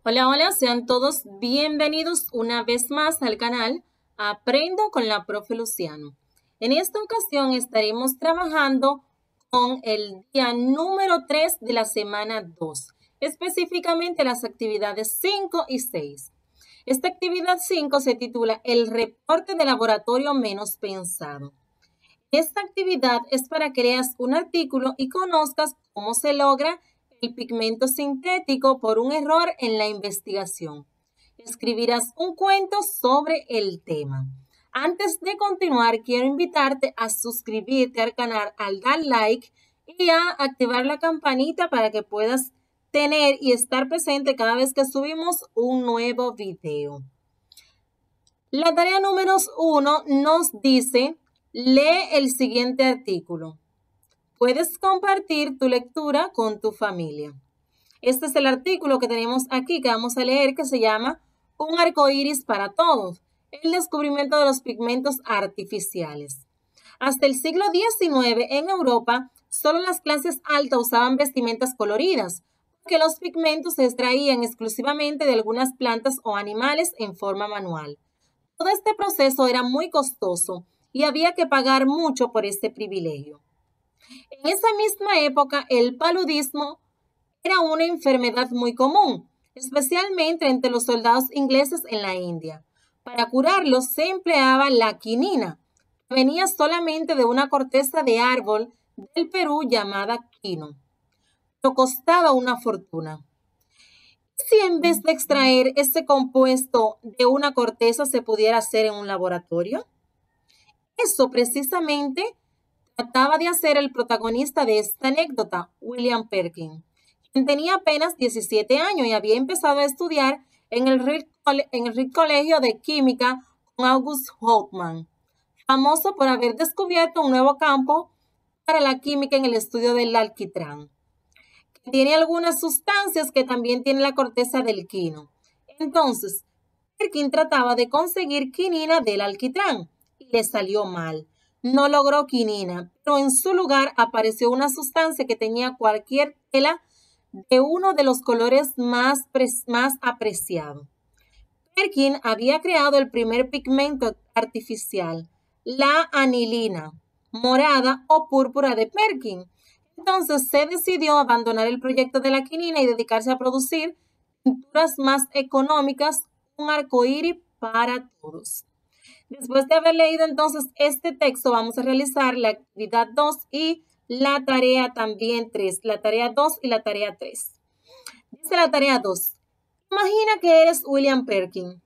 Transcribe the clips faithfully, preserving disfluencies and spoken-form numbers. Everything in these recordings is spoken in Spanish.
Hola, hola, sean todos bienvenidos una vez más al canal Aprendo con la Profe Luciano. En esta ocasión estaremos trabajando con el día número tres de la semana dos, específicamente las actividades cinco y seis. Esta actividad cinco se titula El reporte de laboratorio menos pensado. Esta actividad es para que leas un artículo y conozcas cómo se logra el pigmento sintético por un error en la investigación. Escribirás un cuento sobre el tema. Antes de continuar, quiero invitarte a suscribirte al canal, al dar like y a activar la campanita para que puedas tener y estar presente cada vez que subimos un nuevo video. La tarea número uno nos dice: lee el siguiente artículo. Puedes compartir tu lectura con tu familia. Este es el artículo que tenemos aquí que vamos a leer, que se llama Un arco iris para todos, el descubrimiento de los pigmentos artificiales. Hasta el siglo diecinueve en Europa, solo las clases altas usaban vestimentas coloridas, porque los pigmentos se extraían exclusivamente de algunas plantas o animales en forma manual. Todo este proceso era muy costoso y había que pagar mucho por este privilegio. En esa misma época, el paludismo era una enfermedad muy común, especialmente entre los soldados ingleses en la India. Para curarlo se empleaba la quinina, que venía solamente de una corteza de árbol del Perú llamada quino, pero costaba una fortuna. Si en vez de extraer ese compuesto de una corteza se pudiera hacer en un laboratorio? Eso precisamente trataba de hacer el protagonista de esta anécdota, William Perkin, quien tenía apenas diecisiete años y había empezado a estudiar en el Reed, en el Reed Colegio de Química con August Hoffman, famoso por haber descubierto un nuevo campo para la química en el estudio del alquitrán, que tiene algunas sustancias que también tiene la corteza del quino. Entonces, Perkin trataba de conseguir quinina del alquitrán y le salió mal. No logró quinina, pero en su lugar apareció una sustancia que tenía cualquier tela de uno de los colores más, más apreciados. Perkin había creado el primer pigmento artificial, la anilina, morada o púrpura de Perkin. Entonces se decidió abandonar el proyecto de la quinina y dedicarse a producir pinturas más económicas, un arco iris para todos. Después de haber leído entonces este texto, vamos a realizar la actividad dos y la tarea también tres, la tarea dos y la tarea tres. Dice la tarea dos, imagina que eres William Perkin.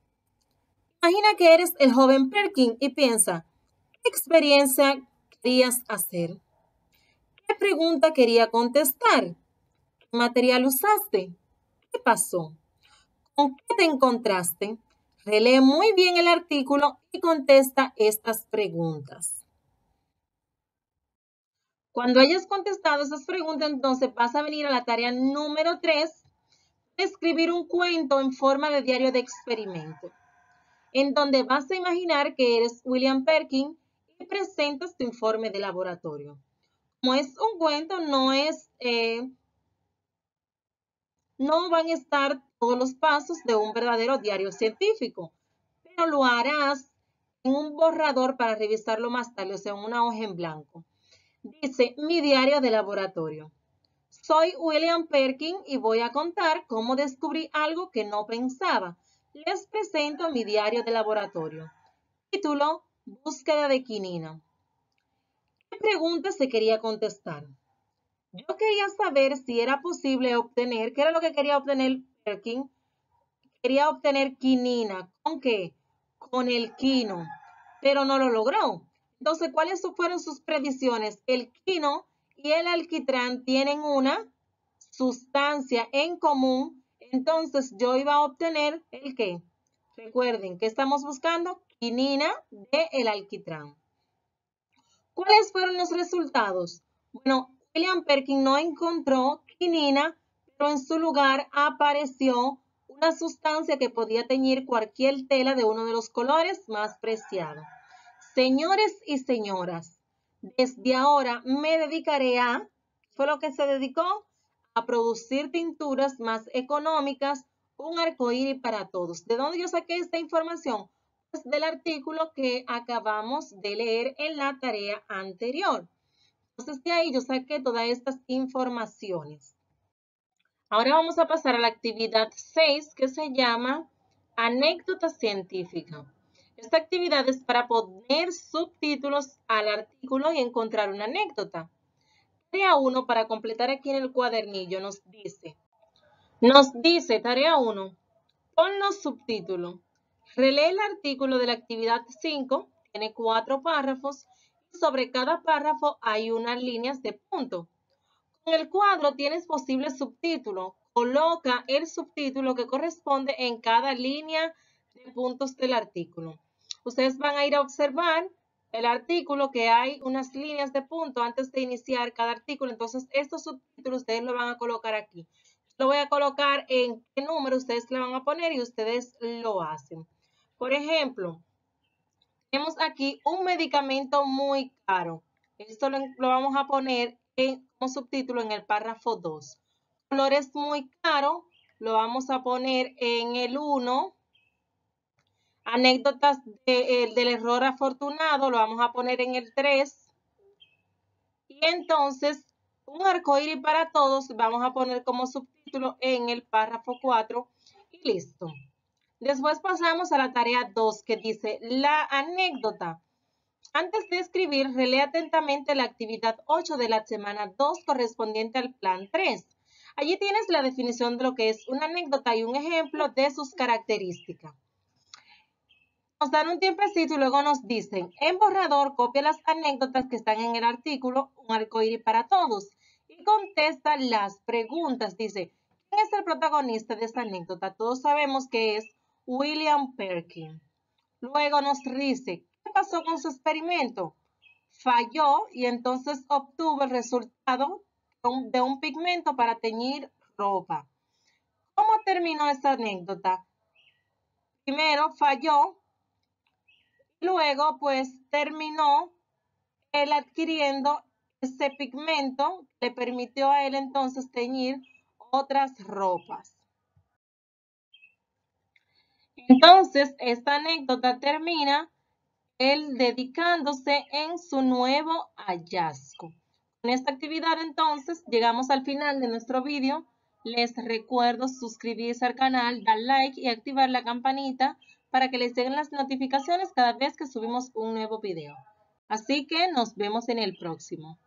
Imagina que eres el joven Perkin y piensa, ¿qué experiencia querías hacer? ¿Qué pregunta quería contestar? ¿Qué material usaste? ¿Qué pasó? ¿Con qué te encontraste? Relee muy bien el artículo y contesta estas preguntas. Cuando hayas contestado esas preguntas, entonces vas a venir a la tarea número tres, escribir un cuento en forma de diario de experimento, en donde vas a imaginar que eres William Perkin y presentas tu informe de laboratorio. Como es un cuento, no es, eh, no van a estar todos los pasos de un verdadero diario científico, pero lo harás en un borrador para revisarlo más tarde, o sea, en una hoja en blanco. Dice, mi diario de laboratorio. Soy William Perkin y voy a contar cómo descubrí algo que no pensaba. Les presento mi diario de laboratorio. Título, búsqueda de quinina. ¿Qué pregunta se quería contestar? Yo quería saber si era posible obtener, ¿qué era lo que quería obtener Perkin? Quería obtener quinina. ¿Con qué? Con el quino, pero no lo logró. Entonces, ¿cuáles fueron sus predicciones? El quino y el alquitrán tienen una sustancia en común, entonces yo iba a obtener el qué. Recuerden, ¿qué estamos buscando? Quinina del alquitrán. ¿Cuáles fueron los resultados? Bueno, William Perkin no encontró quinina, pero en su lugar apareció una sustancia que podía teñir cualquier tela de uno de los colores más preciados. Señores y señoras, desde ahora me dedicaré a, ¿fue lo que se dedicó? A producir pinturas más económicas, un arcoíris para todos. ¿De dónde yo saqué esta información? Pues del artículo que acabamos de leer en la tarea anterior. Entonces de ahí yo saqué todas estas informaciones. Ahora vamos a pasar a la actividad seis, que se llama anécdota científica. Esta actividad es para poner subtítulos al artículo y encontrar una anécdota. Tarea uno, para completar aquí en el cuadernillo, nos dice, nos dice, tarea uno, pon los subtítulos. Relee el artículo de la actividad cinco, tiene cuatro párrafos, y sobre cada párrafo hay unas líneas de punto. En el cuadro tienes posibles subtítulos. Coloca el subtítulo que corresponde en cada línea de puntos del artículo. Ustedes van a ir a observar el artículo, que hay unas líneas de punto antes de iniciar cada artículo. Entonces, estos subtítulos ustedes lo van a colocar aquí. Lo voy a colocar en qué número ustedes le van a poner y ustedes lo hacen. Por ejemplo, tenemos aquí un medicamento muy caro. Esto lo, lo vamos a poner en, como subtítulo en el párrafo dos. Colores muy caro, lo vamos a poner en el uno. Anécdotas de, el, del error afortunado, lo vamos a poner en el tres. Y entonces, un arcoíris para todos, vamos a poner como subtítulo en el párrafo cuatro y listo. Después pasamos a la tarea dos, que dice la anécdota. Antes de escribir, relee atentamente la actividad ocho de la semana dos correspondiente al plan tres. Allí tienes la definición de lo que es una anécdota y un ejemplo de sus características. Nos dan un tiempecito y luego nos dicen, en borrador copia las anécdotas que están en el artículo, un arcoíris para todos, y contesta las preguntas. Dice, ¿quién es el protagonista de esta anécdota? Todos sabemos que es William Perkin. Luego nos dice, ¿qué pasó con su experimento? Falló y entonces obtuvo el resultado de un pigmento para teñir ropa. ¿Cómo terminó esta anécdota? Primero falló, luego pues terminó él adquiriendo ese pigmento que le permitió a él entonces teñir otras ropas. Entonces, esta anécdota termina él dedicándose en su nuevo hallazgo. Con esta actividad entonces llegamos al final de nuestro vídeo. Les recuerdo suscribirse al canal, dar like y activar la campanita para que les lleguen las notificaciones cada vez que subimos un nuevo video. Así que nos vemos en el próximo.